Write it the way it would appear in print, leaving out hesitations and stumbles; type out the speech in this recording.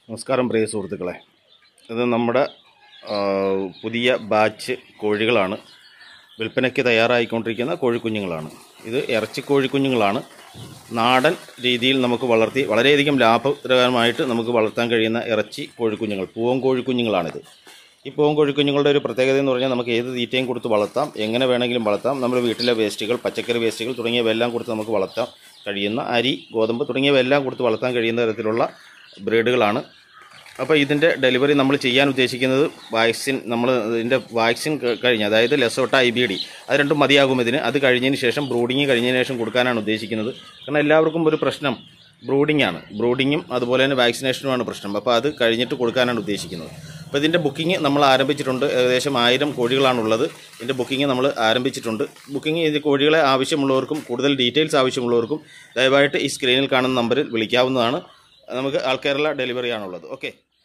നമസ്കാരം പ്രിയ സുഹൃത്തുക്കളെ, ഇത് നമ്മുടെ പുതിയ ബാച്ച് കോഴികളാണ്. വിൽപ്പനയ്ക്ക് തയ്യാറായിക്കൊണ്ടിരിക്കുന്ന കോഴിക്കുഞ്ഞുങ്ങളാണ്. ഇത് ഇറച്ചി കോഴിക്കുഞ്ഞുങ്ങളാണ്. നാടൻ രീതിയിൽ നമുക്ക് വളർത്തി വളരെയധികം ലാഭകരമായിട്ട് നമുക്ക് വളർത്താൻ കഴിയുന്ന ഇറച്ചി കോഴിക്കുഞ്ഞുങ്ങൾ, പൂവൻ കോഴിക്കുഞ്ഞുങ്ങളാണിത്. ഈ പൂവൻ കോഴിക്കുഞ്ഞുങ്ങളുടെ ഒരു പ്രത്യേകത എന്ന് പറഞ്ഞാൽ നമുക്ക് ഏത് തീറ്റയും കൊടുത്ത് വളർത്താം, എങ്ങനെ വേണമെങ്കിലും വളർത്താം. നമ്മുടെ വീട്ടിലെ വേസ്റ്റുകൾ, പച്ചക്കറി വേസ്റ്റുകൾ തുടങ്ങിയവയെല്ലാം കൊടുത്ത് നമുക്ക് വളർത്താൻ കഴിയുന്ന, അരി, ഗോതമ്പ് തുടങ്ങിയവയെല്ലാം കൊടുത്ത് വളർത്താൻ കഴിയുന്ന തരത്തിലുള്ള ബ്രീഡുകളാണ്. അപ്പോൾ ഇതിൻ്റെ ഡെലിവറി നമ്മൾ ചെയ്യാൻ ഉദ്ദേശിക്കുന്നത് ഇതിൻ്റെ വാക്സിൻ കഴിഞ്ഞ്, അതായത് ലെസോട്ട IBD അത് രണ്ടും മതിയാകും ഇതിന്. അത് കഴിഞ്ഞതിന് ശേഷം, ബ്രൂഡിങ് കഴിഞ്ഞതിന് ശേഷം കൊടുക്കാനാണ് ഉദ്ദേശിക്കുന്നത്. കാരണം എല്ലാവർക്കും ഒരു പ്രശ്നം ബ്രൂഡിങ്ങാണ്. ബ്രൂഡിങ്ങും അതുപോലെ തന്നെ വാക്സിനേഷനുമാണ് പ്രശ്നം. അപ്പോൾ അത് കഴിഞ്ഞിട്ട് കൊടുക്കാനാണ് ഉദ്ദേശിക്കുന്നത്. അപ്പോൾ ഇതിൻ്റെ ബുക്കിംഗ് നമ്മൾ ആരംഭിച്ചിട്ടുണ്ട്. ഏകദേശം 1000 കോഴികളാണുള്ളത്. ഇതിൻ്റെ ബുക്കിംഗ് നമ്മൾ ആരംഭിച്ചിട്ടുണ്ട്. ബുക്കിംഗ് ഇത് കോഴികളെ ആവശ്യമുള്ളവർക്കും കൂടുതൽ ഡീറ്റെയിൽസ് ആവശ്യമുള്ളവർക്കും ദയവായിട്ട് ഈ സ്ക്രീനിൽ കാണുന്ന നമ്പറിൽ വിളിക്കാവുന്നതാണ്. നമുക്ക് ആൾ കേരള ഡെലിവറിയാണുള്ളത്. ഓക്കെ.